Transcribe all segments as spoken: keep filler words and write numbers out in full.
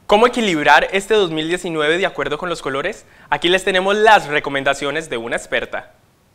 ¿Cómo equilibrar este dos mil diecinueve de acuerdo con los colores? Aquí les tenemos las recomendaciones de una experta.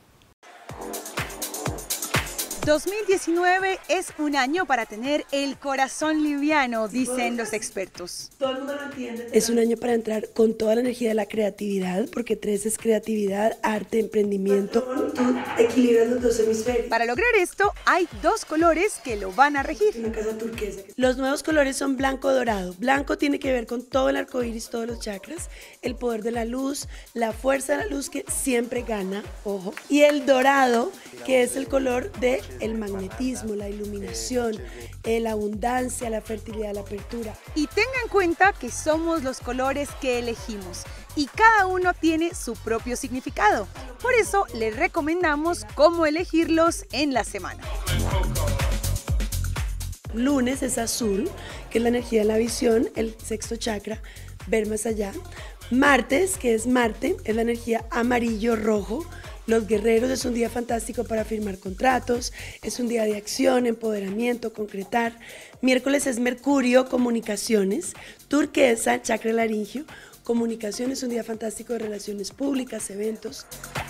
dos mil diecinueve es un año para tener el corazón liviano, dicen los expertos. Todo el mundo lo entiende. Es un año para entrar con toda la energía de la creatividad, porque tres es creatividad, arte, emprendimiento. Tú equilibras los dos hemisferios. Para lograr esto, hay dos colores que lo van a regir. Una casa turquesa. Los nuevos colores son blanco dorado. Blanco tiene que ver con todo el arco iris, todos los chakras, el poder de la luz, la fuerza de la luz que siempre gana, ojo. Y el dorado, que es el color de el magnetismo, la iluminación, la abundancia, la fertilidad, la apertura. Y tenga en cuenta que somos los colores que elegimos y cada uno tiene su propio significado. Por eso les recomendamos cómo elegirlos en la semana. Lunes es azul, que es la energía de la visión, el sexto chakra, ver más allá. Martes, que es Marte, es la energía amarillo-rojo. Los guerreros, es un día fantástico para firmar contratos, es un día de acción, empoderamiento, concretar. Miércoles es Mercurio, comunicaciones. Turquesa, chakra laringio, comunicación, es un día fantástico de relaciones públicas, eventos.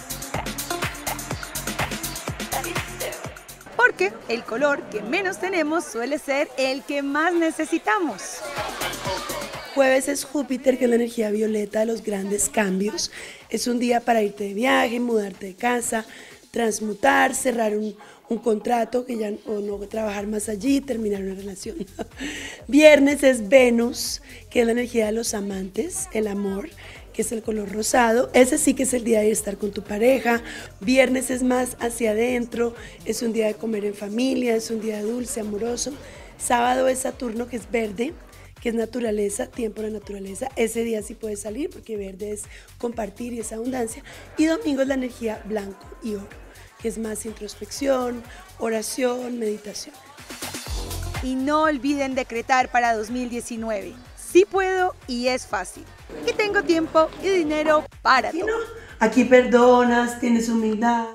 Porque el color que menos tenemos suele ser el que más necesitamos. Jueves es Júpiter, que es la energía violeta de los grandes cambios. Es un día para irte de viaje, mudarte de casa, transmutar, cerrar un, un contrato que ya, o no trabajar más allí, terminar una relación. Viernes es Venus, que es la energía de los amantes, el amor, que es el color rosado. Ese sí que es el día de estar con tu pareja. Viernes es más hacia adentro, es un día de comer en familia, es un día dulce, amoroso. Sábado es Saturno, que es verde, que es naturaleza, tiempo de la naturaleza. Ese día sí puedes salir porque verde es compartir y es abundancia. Y domingo es la energía blanco y oro, que es más introspección, oración, meditación. Y no olviden decretar para dos mil diecinueve. Sí puedo y es fácil. Y tengo tiempo y dinero para todo. Aquí perdonas, tienes humildad.